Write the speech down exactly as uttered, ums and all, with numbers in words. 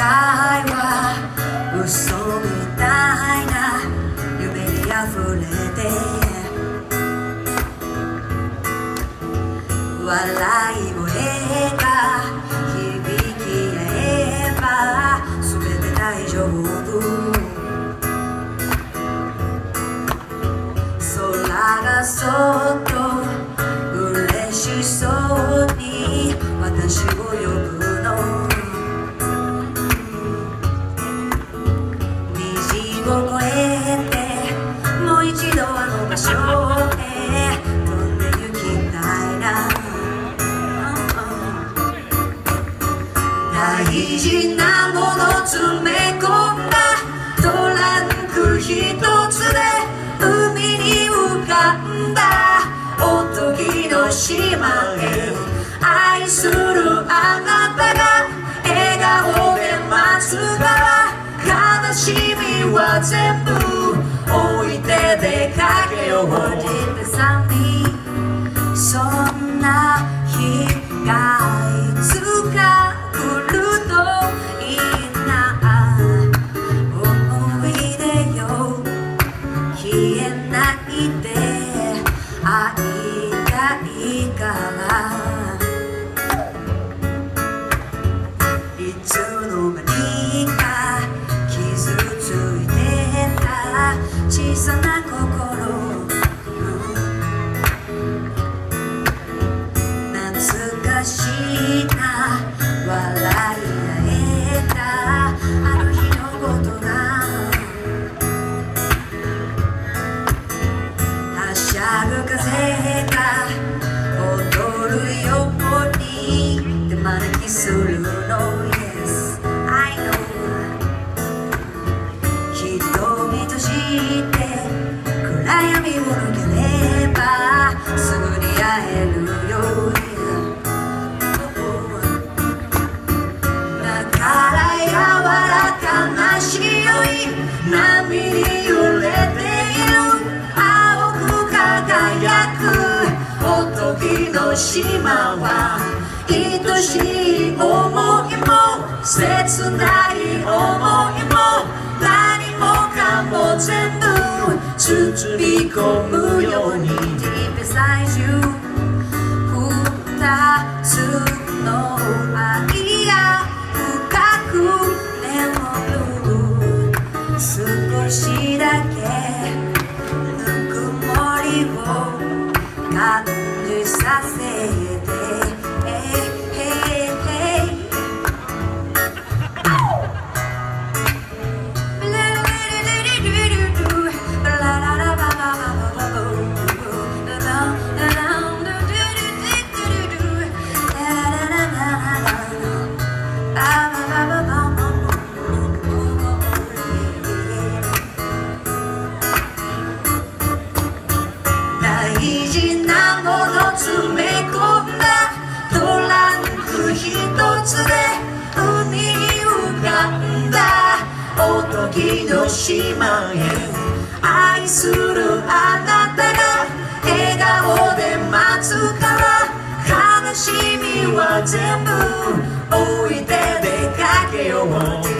界は嘘みたいな夢に溢れて笑い声が響き合えば全て大丈夫空がそっと嬉しそうに私を呼ぶの虹を越えてもう一度あの場所へ飛んで行きたいな大事なもの詰め込んだトランク一つで海に浮かんだおとぎの島へ愛するあなたが笑顔で待つから悲しみは全部置いて出かけようそんな日がいつか来るといいな思い出よ消えないで会いたいからいつの間にか傷ついてた小さな心懐かしいな笑い合えたあの日のことがはしゃぐ風が踊るように手招きするの Yes, I know 瞳閉じて暗闇を抜ければすぐに会えるよだから柔らかな潮い波に揺れている青く輝くおとぎの島は愛しい想いも切ない想いも何もかも全部包み込むように Deep beside you 二つの愛が深く眠る少しだけぬくもりを感じさせて大事なもの詰め込んだトランク一つで海に浮かんだおとぎの島へ愛するあなたが笑顔で待つから悲しみは全部置いて出かけよう